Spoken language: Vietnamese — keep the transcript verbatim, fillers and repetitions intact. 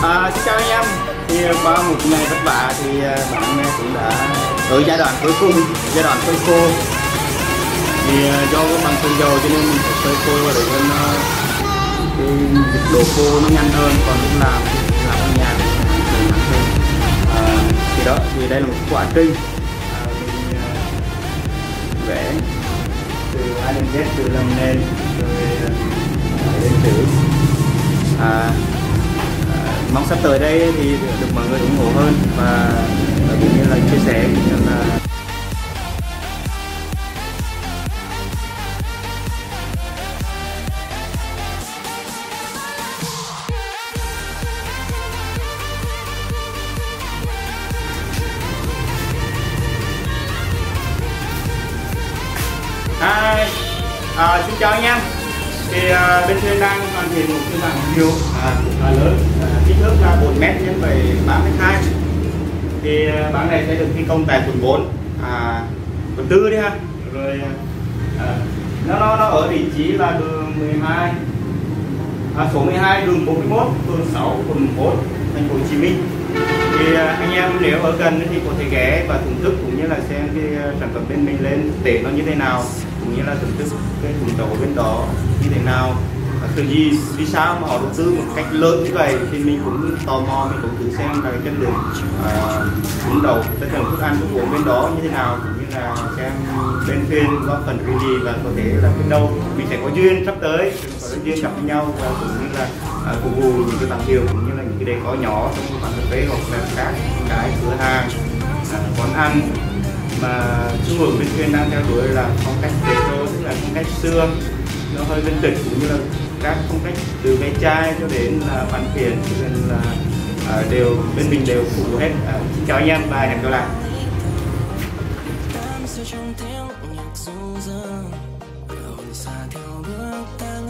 À, xin chào anh em. Thì qua một ngày vất vả thì bạn cũng đã ở giai đoạn cuối cùng, giai đoạn phơi khô. Thì do bằng sơn dầu cho nên mình phải phơi khô để cho nó cái độ khô nó nhanh hơn, còn lúc làm làm ở nhà thì nặng hơn. À, thì đó, thì đây là một quá trình à, mình à, vẽ từ A đến Z, từ làm nền rồi đến chữ. À, mong sắp tới đây thì được mọi người ủng hộ hơn và cũng như là chia sẻ cũng như là Hi. À, xin chào anh em. Thì uh, bên trên đang hoàn thiện một cái bảng hiệu à, là lớn, à, kích thước là bốn mét nhân với ba mét hai. Thì uh, bảng này sẽ được thi công tại quận bốn, à, quận tư đi ha. Rồi à, nó, nó nó ở vị trí là đường mười hai, à, số mười hai, đường bốn mươi mốt, phường sáu, quận bốn, thành phố Hồ Chí Minh. Thì uh, anh em nếu ở gần thì có thể ghé và thưởng thức cũng như là xem cái uh, sản phẩm bên mình lên thực tế nó như thế nào, cũng như là thưởng thức cái thùng đầu bên đó như thế nào, từ gì vì sao mà họ đầu tư một cách lớn như vậy. Thì mình cũng tò mò, mình cũng thử xem là cái chất lượng thùng đầu, chất lượng thức ăn thức uống bên đó như thế nào, cũng như là xem bên thuyền góp phần cái gì và có thể là bên đâu mình sẽ có duyên sắp tới có duyên gặp với nhau, và cũng như là à, phục vụ những cái bảng hiệu cũng như là những cái đề có nhỏ trong cái quán cà phê hoặc là các cái cửa hàng à, quán ăn mà xu hướng bên thuyền đang theo đuổi là phong cách retro, tức là phong cách xưa, nó hơi vintage, cũng như là các phong cách từ ve chai cho đến là bàn tiền, cho nên là à, đều bên mình đều phục vụ hết. À, xin chào anh em và hẹn gặp lại. Trong tiếng nhạc ru rương, hồn xa theo bước ta